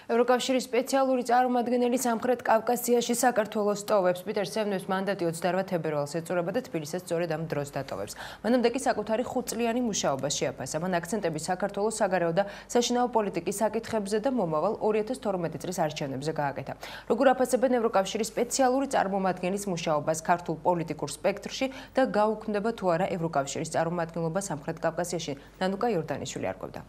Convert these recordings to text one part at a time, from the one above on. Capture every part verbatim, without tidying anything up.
ევროკავშირის სპეციალური წარმომადგენელი სამხრეთ კავკასიაში საქართველოს ტოვებს. პიტერ სემნების მანდატი ოცდაოთხ თებერვალს ეწურება და თბილისს სწორედ ამ დროს დატოვებს. მანამდე კი საკუთარი ხუთწლიანი მუშაობა შეაფასა. მან აქცენტები საქართველოს საგარეო და საშინაო პოლიტიკის საკითხებზე და მომავალ ორი ათას თორმეტი წლის არჩევნებზე გააკეთა. როგორ აფასებენ ევროკავშირის სპეციალური წარმომადგენლის მუშაობას ქართულ პოლიტიკურ სპექტრში და გაუქმდება თუ არა ევროკავშირის წარმომადგენლობა სამხრეთ კავკასიაში? ნანუკა იორდანიშვილი არკვევდა.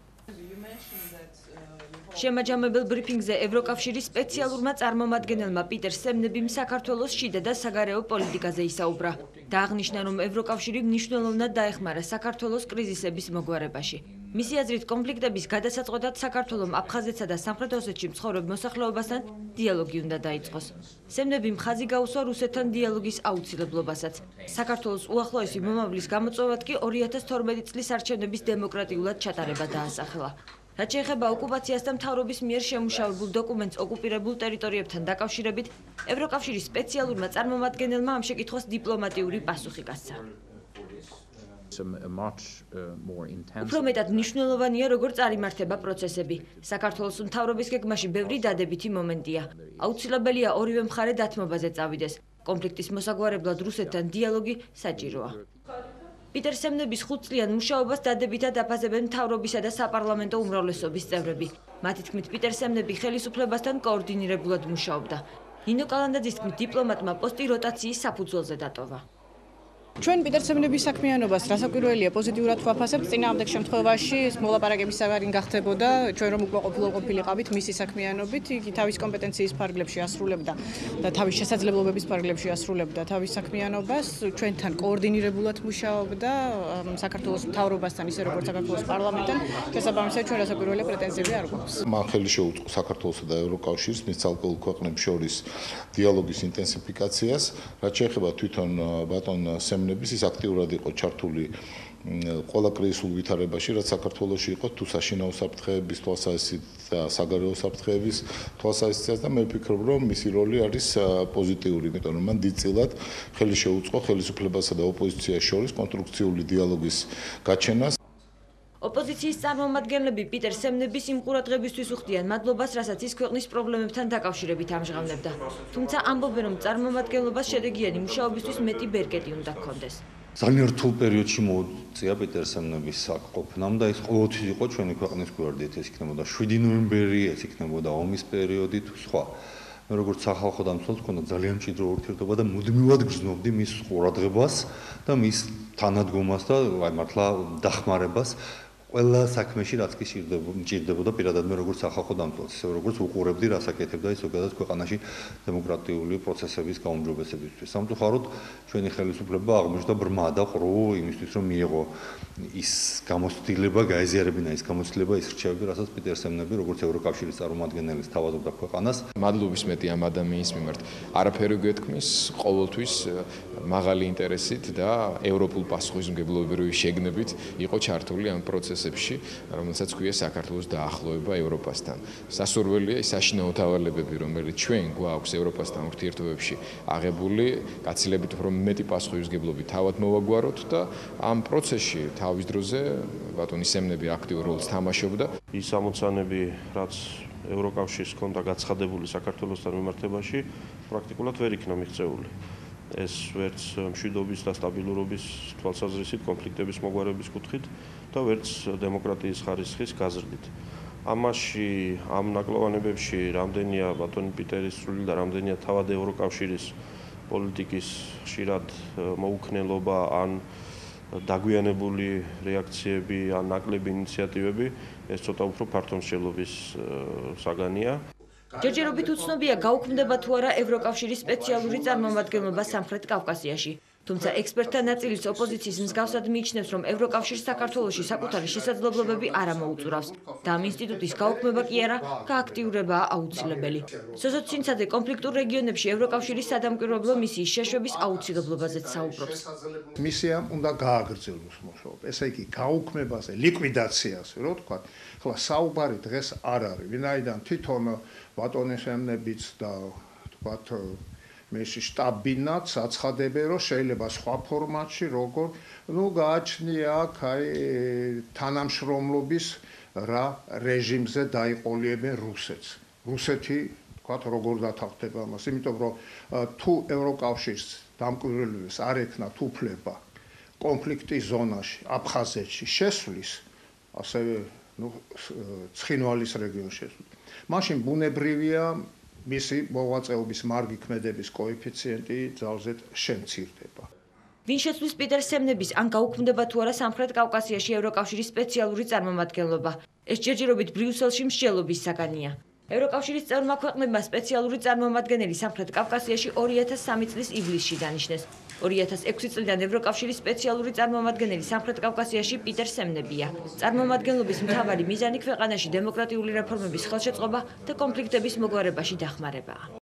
შემაჯამებელ ბრიფინგზე ევროკავშირის სპეციალურმა წარმომადგენელმა პიტერ სემნებიმ საქართველოს შიდა და საგარეო პოლიტიკაზე ისაუბრა და აღნიშნა, რომ ევროკავშირი მნიშვნელოვნად დაეხმარა საქართველოს კრიზისების მოგვარებაში. მისი აზრით, კონფლიქტების გადასაწყვეტად საქართველომ აფხაზეთსა და სამხრეთ ოსეთში მცხოვრებ მოსახლეობასთან დიალოგი უნდა დაიწყოს. სემნებიმ ხაზი გაუსვა რუსეთთან დიალოგის აუცილებლობასაც. საქართველოს უახლოესი მომავლის გამოწვევად კი ორი ათას თორმეტი წლის არჩევნების დემოკრატიულად ჩატარება დაასახელა. რაც შეეხება ოკუპაციას და მთავრობის მიერ შემუშავებულ დოკუმენტს ოკუპირებულ ტერიტორიებთან დაკავშირებით, ევროკავშირის სპეციალურმა წარმომადგენელმა ამ შეკითხვას დიპლომატიური პასუხი გასცა. უფრო მეტად მნიშვნელოვანია, როგორ წარიმართება პროცესები. საქართველოს მთავრობის გეგმაში ბევრი დადებითი მომენტია. აუცილებელია ორივე მხარე დათმობაზე წავიდეს. კონფლიქტის მოსაგვარებლად რუსეთთან დიალოგი საჭიროა. პიტერ სემნების ხუთწლიან მუშაობას დადებითად აფასებენ მთავრობისა და საპარლამენტო უმრავლესობის წევრები. მათი თქმით, პიტერ სემნები ხელისუფლებასთან კოორდინირებულად მუშაობდა. ნინო კალანდაძის თქმით, დიპლომატმა პოსტი როტაციის საფუძველზე დატოვა. ჩვენ პიტერ სემნების საქმიანობას რასაკვირველია პოზიტიურად ვაფასებთ. წინააღმდეგ შემთხვევაში მოლაპარაკების საგარი გახდებოდა, ჩვენ რომ უკვე ყოფილიყავით მისი საქმიანობით, იგი თავის კომპეტენციის ფარგლებში ასრულებდა და თავის შესაძლებლობების ფარგლებში ასრულებდა თავის საქმიანობას. ჩვენთან კოორდინირებულად მუშაობდა საქართველოს მთავრობასთან, ისე როგორც საქართველოს პარლამენტთან. შესაბამისად, ჩვენ რასაკვირველია პრეტენზიები არ გვაქვს. მან ხელი შეუწყო საქართველოსა და ევროკავშირის მის ცალკეულ ქვეყნებს შორის დიალოგის ინტენსიფიკაციას, რაც შეეხება თვითონ ბატონ სემნების ის აქტიურად იყო ჩართული ყველა კრიზისულ ვითარებაში, რაც საქართველოში იყო თუ საშინაო საფრთხეების თვალსაზრისით და საგარეო საფრთხეების თვალსაზრისით და მე ვფიქრობ, რომ მისი როლი არის პოზიტიური, იმიტომ რომ მან დიდწილად ხელი შეუწყო ხელისუფლებასა და ოპოზიციას შორის კონსტრუქციული დიალოგის გაჩენას. ოპოზიციის წარმომადგენლები პიტერ სემნების იმ ყურადღებისთვის უხდიან მადლობას, რასაც ის ქვეყნის პრობლემებთან დაკავშირებით ამჟღავნებდა. თუმცა ამბობენ, რომ წარმომადგენლობას შედეგიანი მუშაობისთვის მეტი ბერკეტი უნდა ჰქონდეს. ძალიან რთულ პერიოდში მოუწია პიტერ სემნების საკყოფნამ და ის ყოველთვის იყო ჩვენი ქვეყნის გვერდით. ეს იქნებოდა შვიდი ნოემბერი, ეს იქნებოდა ომის პერიოდი თუ სხვა. მე როგორც სახალხო დამცველს მქონდა ძალიან მჭიდრო ურთიერთობა და მუდმივად გრძნობდი მის ყურადღებას და მის თანადგომას და აი მართლა დახმარებას. ყველა საქმეში რაც კი მჭირდებოდა პირადად მე როგორც სახალხო დამცველს, ისე როგორც უყურებდი რას აკეთებდა ის ზოგადად ქვეყანაში დემოკრატიული პროცესების გაუმჯობესებისთვის. სამწუხაროდ ჩვენი ხელისუფლება აღმოჩნდა ბრმა და ყრუ იმისთვის რომ მიიღო ის გამოცდილება, გაეზიარებინა ის გამოცდილება, ის რჩევები, რასაც პიტერ სემნები როგორც ევროკავშირის წარმომადგენელი თავაზობდა ქვეყანას. მადლობის მეტი ამ ადამიანის მიმართ. არაფერი გეთქმის, ყოველთვის მაღალი ინტერესით და ევროპულ პასუხისმგებლობრივი შეგნებით იყო ჩართული ამ პროცესებში, რომელსაც ქვია საქართველოს დაახლოება ევროპასთან. სასურველია ის საშინაო დავალებები, რომელიც ჩვენ გვაქვს ევროპასთან ურთიერთობებში აღებული, გაცილებით უფრო მეტი პასუხისმგებლობით თავად მოვაგვაროთ და ამ პროცესში თავის დროზე ბატონი სემნები აქტიურ როლს თამაშობდა. ის ამოცანები, რაც ევროკავშირს ჰქონდა გაცხადებული საქართველოსთან მიმართებაში, პრაქტიკულად ვერ იქნა მიღწეული. ეს ვერც მშვიდობის და სტაბილურობის თვალსაზრისით, კონფლიქტების მოგვარების კუთხით და ვერც დემოკრატიის ხარისხის გაზრდით. ამაში ამ ნაკლოვანებებში რამდენია ბატონი პიტერის სრული და რამდენია თავად ევროკავშირის პოლიტიკის ხშირად მოუქნელობა ან დაგვიანებული რეაქციები ან ნაკლები ინიციატივები, ეს ცოტა უფრო ფართომსჯელობის საგანია. ჯერჯერობით უცნობია გაუქმდება თუ არა ევროკავშირის სპეციალური წარმომადგენლობა სამხრეთ კავკასიაში. თუმცა ექსპერტთა ნაწილის ოპოზიციის მსგავსად მიიჩნევს, რომ ევროკავშირს საქართველოში საკუთარი შესაძლებლობები არ ამოუწურავს და ამ ინსტიტუტის გაუქმება კი არა, გააქტიურებაა აუცილებელი. სოსოციალისტთა კონფლიქტურ რეგიონებში ევროკავშირის სადამკვირვებლო მისიის შეშვების აუცილებლობაზეც საუბრობს. მისიამ უნდა გააგრძელოს მუშაობა. ესე იგი, გაუქმებაზე, ლიკვიდაციაზე, რო თქვა, ხოლო საუბარი დღეს არ არის. ვინაიდან თვითონ ბატონი სემნებიც და თქვა მეში შტაბინაც აცხადებენ, რომ შეიძლება სხვა ფორმატში როგორ, ну, გააჩნია აქ აი თანამშრომლობის რა რეჟიმზე დაიყოლიებენ რუსეთს. რუსეთი თქვათ როგორ დათანხმდება ამას, იმიტომ რომ თუ ევროკავშირს დამკვირვებლებს არ ექნათ უფლება კონფლიქტის ზონაში, აფხაზეთში შესვლის, ასევე ნუ ცხინვალის რეგიონში. მაშინ ბუნებრივია მისი მოღვაწეობის მარგი ქმედების კოეფიციენტი ძალზედ შემცირდება. ვინ შეცვლის პიტერ სემნების ან გაუქმდება თუ არა სამხრეთ კავკასიაში ევროკავშირის სპეციალური წარმომადგენლობა? ეს ჯერჯერობით ბრიუსელში მსჯელობის საგანია. ევროკავშირის წევრმა ქვეყნებმა სპეციალური წარმომადგენელი სამხრეთ კავკასიაში ორი ათას სამი წლის ივლისში დანიშნეს. ორი ათას ექვსი წლიდან ევროკავშირის სპეციალური წარმომადგენელი სამხრეთ კავკასიაში პიტერ სემნებია. წარმომადგენლობის მთავარი მიზანი ქვეყანაში დემოკრატიული რეფორმების ხელშეწყობა და კონფლიქტების მოგვარებაში დახმარებაა.